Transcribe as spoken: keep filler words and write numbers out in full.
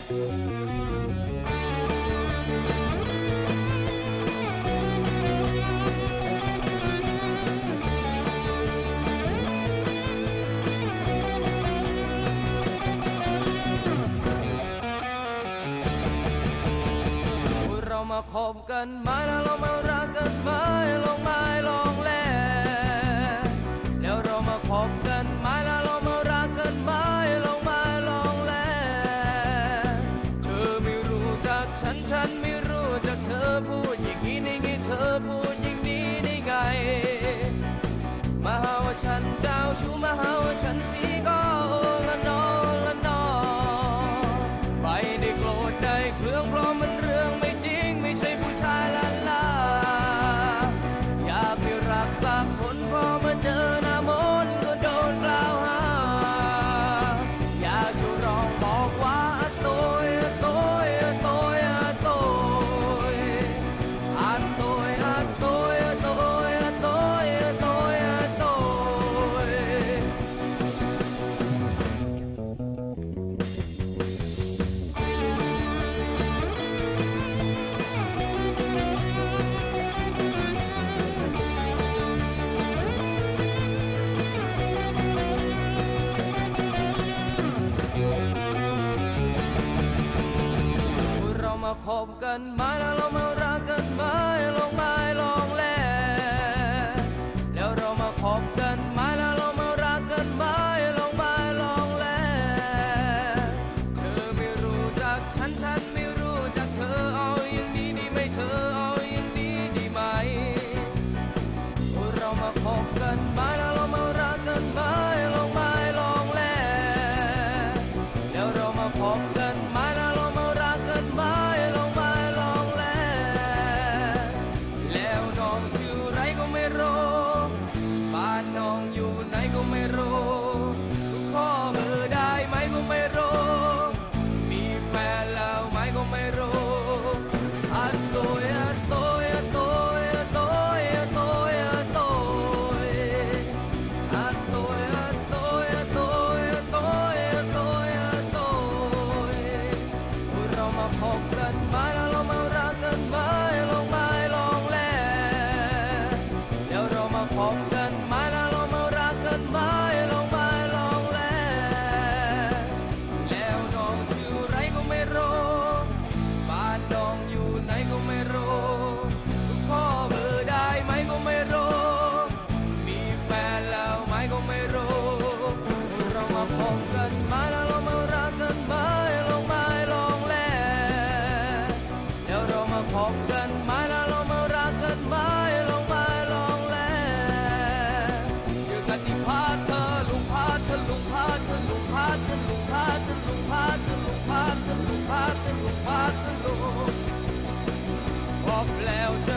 มาคบกันมาแล้วเรามารักกันมาลองมาลองแลแล้วเรามาคบกันมาแล้วเรามารักกันมาลองมาลองแลเธอไม่รู้จักฉันฉันไม่รู้จักเธอพูดอย่างนี้ได้ไงเธอพูดอย่างนี้ได้ไงมาหาว่าฉันเจ้าชู้มาหาว่าฉันที่ก็ละนอละนอไปได้โกรธได้เครื่องเพราะมันเรื่องไม่จริงไม่ใช่ผู้ชายละลาอยากไปรักสักคนพอมาเจอหน้ามนต์ก็โดนกล่าวหาอยากจะร้องบอกว่าโตยโตยโตยโตยอาโตยอาโตยโตยโตยโตยโตยมาคบกันมาแล้วเรามารักกันมาลองมาลองแลแล้วเรามาคบกันมาแล้วเรามารักกันมาลองมาลองแลเธอไม่รู้จักฉันฉันไม่รู้จักเธอเอาอย่างนี้ดีไหมเธอเอาอย่างนี้ดีไหมเรามาคบกันมาแล้วเรามารักกันมาลองมาลองแลแล้วเรามาคบกันมาแล้วเรามารักกันมาลองมาลองแลแล้วน้องชื่อไรก็ไม่รู้บ้านน้องอยู่ไหนก็ไม่รู้ข้อมือได้ไหมก็ไม่รู้มีแฟนแล้วไหมก็ไม่รู้อันโตยอันโตยอันโตยอันโตยอันโตยอันโตยอันโตยอันโตยอันโตยอันโตยอันโตยอันโตยเรามาพบกันมาแล้วเรามารักกันมาลองมาลองแลแล้วเรามาพบกันมาแล้วเรามารักกันมาลองมาลองแลแล้วน้องชื่อไรก็ไม่รู้บ้านน้องอยู่ไหนก็ไม่รู้ข้อมือได้ไหมก็ไม่รู้มีแฟนแล้วไหมก็ไม่รู้เรามาพบกันมาแล้วเรามารักกันมาลองมาลองแลแล้วเรามาพบกันมาแล้วเรามารักกันมาลองมาลองแลเจอกันที่พาเธอลุงพาเธอลุงพาเธอลุงพาเธอลุงพาเธอลุงพาเธอลุงพาเธอลุงพาเธอลุงพาเธอลุงพบแล้วเจอ